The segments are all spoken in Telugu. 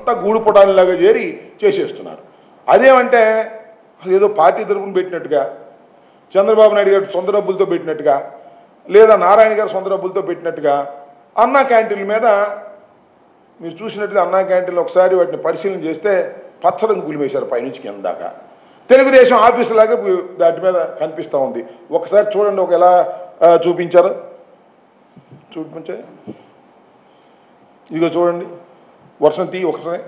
అంతా గూడుపుటానిలాగా చేరి చేసేస్తున్నారు. అదేమంటే ఏదో పార్టీ తరపున పెట్టినట్టుగా, చంద్రబాబు నాయుడు గారు సొంత డబ్బులతో పెట్టినట్టుగా, లేదా నారాయణ గారు సొంత డబ్బులతో పెట్టినట్టుగా అన్నా క్యాంటీన్ల మీద మీరు చూసినట్టుగా అన్నా క్యాంటీన్లు ఒకసారి వాటిని పరిశీలన చేస్తే పచ్చరంగు పులిమేశారు పైనుంచి కింద దాకా. తెలుగుదేశం ఆఫీసు లాగా దాటి మీద కనిపిస్తూ ఉంది. ఒకసారి చూడండి, ఒక ఎలా చూపించారు చూపించే, ఇదిగో చూడండి, వర్షం తీ ఒకసారి.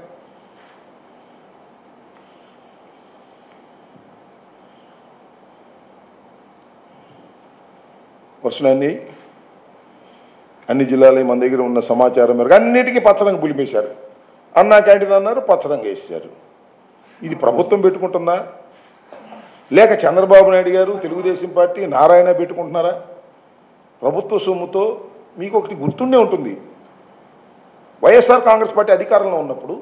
వర్షాన్ని అన్ని జిల్లాలో మన దగ్గర ఉన్న సమాచారం మేరకు అన్నిటికీ పచ్చరంగు పులిమేశారు. అన్నా క్యాంటీన్ అన్నారు, పచ్చరంగు వేసారు. ఇది ప్రభుత్వం పెట్టుకుంటుందా, లేక చంద్రబాబు నాయుడు గారు తెలుగుదేశం పార్టీ నారాయణ పెట్టుకుంటున్నారా? ప్రభుత్వ సొమ్ముతో మీకు ఒకటి గుర్తుండే ఉంటుంది, వైఎస్ఆర్ కాంగ్రెస్ పార్టీ అధికారంలో ఉన్నప్పుడు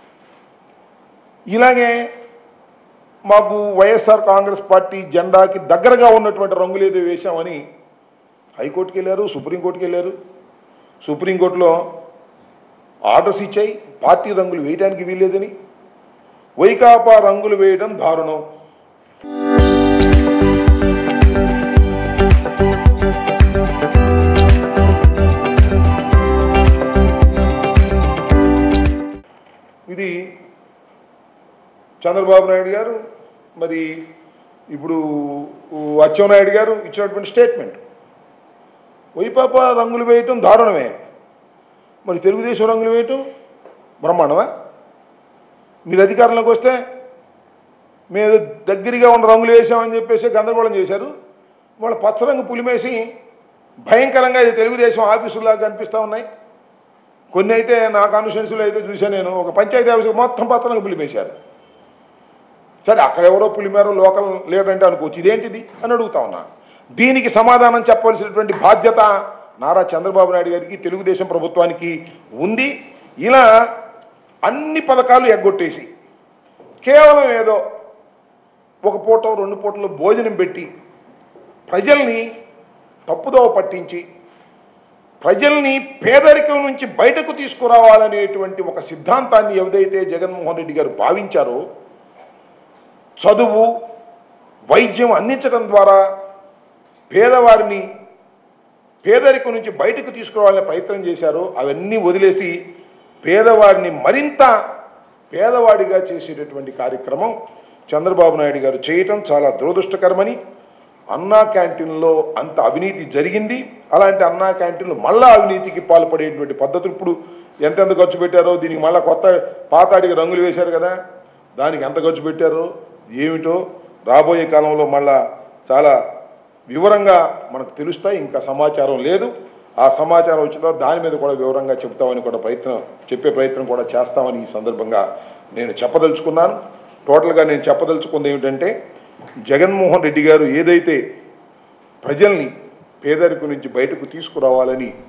ఇలాగే మాకు వైఎస్ఆర్ కాంగ్రెస్ పార్టీ జెండాకి దగ్గరగా ఉన్నటువంటి రంగులేదో వేశామని హైకోర్టుకి వెళ్ళారు, సుప్రీంకోర్టుకి వెళ్ళారు. సుప్రీంకోర్టులో ఆర్డర్స్ ఇచ్చాయి పార్టీ రంగులు వేయడానికి వీల్లేదని. వైకాపా రంగులు వేయడం దారుణం. ఇది చంద్రబాబు నాయుడు గారు, మరి ఇప్పుడు అచ్చెన్నాయుడు గారు ఇచ్చినటువంటి స్టేట్మెంట్. వైకాపా రంగులు వేయటం దారుణమే, మరి తెలుగుదేశం రంగులు వేయటం బ్రహ్మాండమా? మీరు అధికారంలోకి వస్తే మేము దగ్గరగా ఉన్న రంగులు వేసామని చెప్పేసి గందరగోళం చేశారు. వాళ్ళ పచ్చరంగు పులిమేసి భయంకరంగా ఇది తెలుగుదేశం ఆఫీసులాగా కనిపిస్తూ ఉన్నాయి. కొన్ని అయితే నా కాన్స్టిట్యున్సీలో అయితే చూశాను నేను, ఒక పంచాయతీ ఆఫీసు మొత్తం పచ్చరంగు పులిమేశారు. సరే, అక్కడ ఎవరో పులిమేరో లోకల్ లీడర్ అంటే అనుకోవచ్చు, ఇదేంటిది అని అడుగుతా ఉన్నా. దీనికి సమాధానం చెప్పవలసినటువంటి బాధ్యత నారా చంద్రబాబు నాయుడు గారికి, తెలుగుదేశం ప్రభుత్వానికి ఉంది. ఇలా అన్ని పథకాలు ఎగ్గొట్టేసి కేవలం ఏదో ఒక పూట రెండు పూటలు భోజనం పెట్టి ప్రజల్ని తప్పుదోవ పట్టించి ప్రజల్ని పేదరికం నుంచి బయటకు తీసుకురావాలనేటువంటి ఒక సిద్ధాంతాన్ని ఏదైతే జగన్మోహన్ రెడ్డి గారు భావించారో, చదువు వైద్యం అందించడం ద్వారా పేదవారిని పేదరికం నుంచి బయటకు తీసుకురావాలనే ప్రయత్నం చేశారో అవన్నీ వదిలేసి పేదవాడిని మరింత పేదవాడిగా చేసేటటువంటి కార్యక్రమం చంద్రబాబు నాయుడు గారు చేయటం చాలా దురదృష్టకరమని. అన్నా క్యాంటీన్లో అంత అవినీతి జరిగింది. అలాంటి అన్నా క్యాంటీన్లు మళ్ళా అవినీతికి పాల్పడేటువంటి పద్ధతులు ఇప్పుడు ఎంతెంత ఖర్చు పెట్టారో, దీనికి మళ్ళీ కొత్త పాతాడికి రంగులు వేశారు కదా, దానికి ఎంత ఖర్చు పెట్టారో ఏమిటో రాబోయే కాలంలో మళ్ళా చాలా వివరంగా మనకు తెలుస్తాయి. ఇంకా సమాచారం లేదు. ఆ సమాచారం వచ్చిన తర్వాత దాని మీద కూడా వివరంగా చెప్తామని కూడా చెప్పే ప్రయత్నం కూడా చేస్తామని ఈ సందర్భంగా నేను చెప్పదలుచుకున్నాను. టోటల్గా నేను చెప్పదలుచుకుంది ఏమిటంటే, జగన్మోహన్ రెడ్డి గారు ఏదైతే ప్రజల్ని పేదరికం నుంచి బయటకు తీసుకురావాలని